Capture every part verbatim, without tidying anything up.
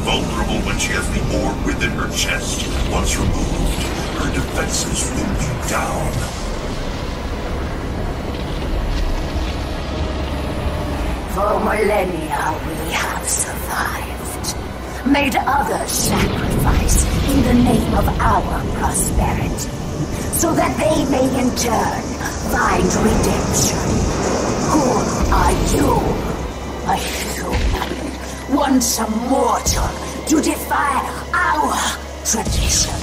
vulnerable when she has the orb within her chest. Once removed, her defenses will be down. For millennia we have survived, made others sacrifice in the name of our prosperity, so that they may in turn find redemption. Who are you? A human, once a mortal, to defy our traditions.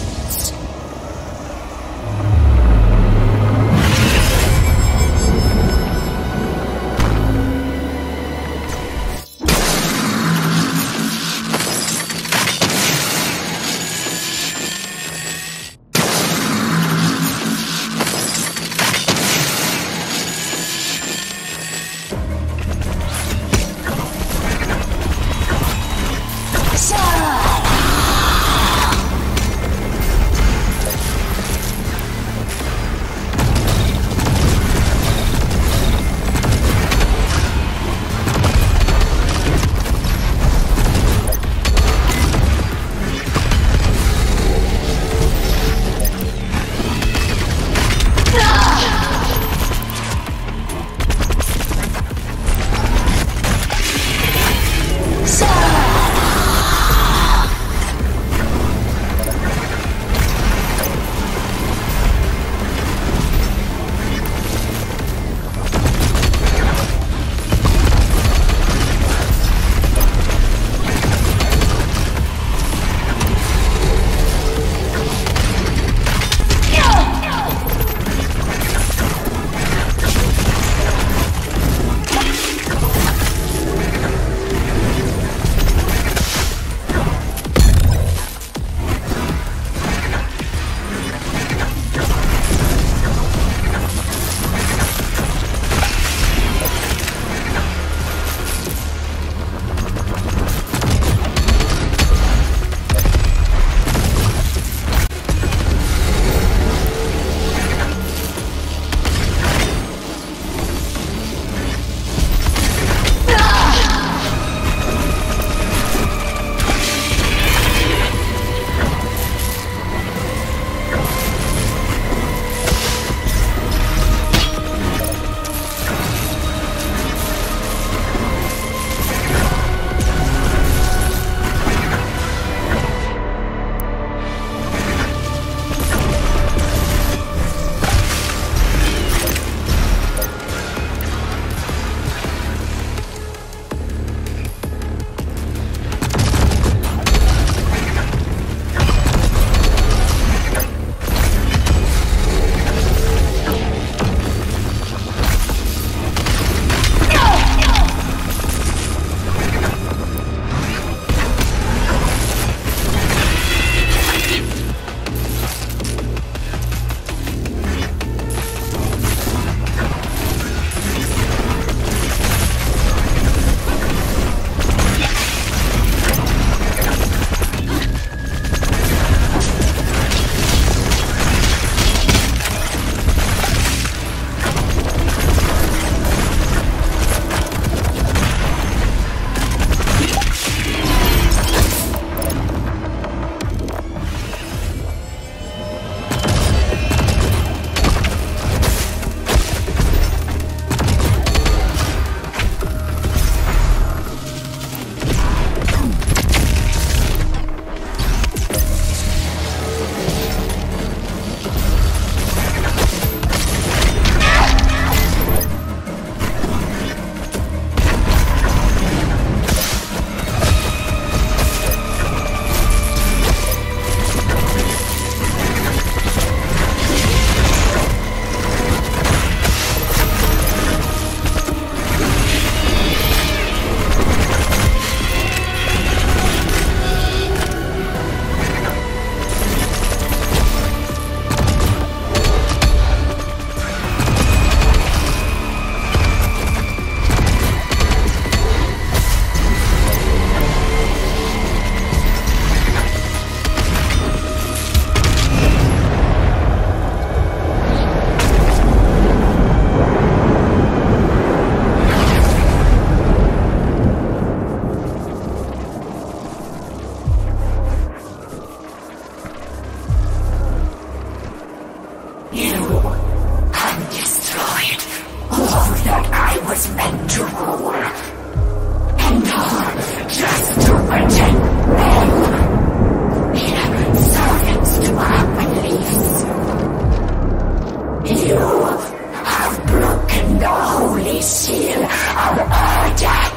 was meant to rule. And all just to protect men. In servants to our beliefs. You have broken the holy seal of order.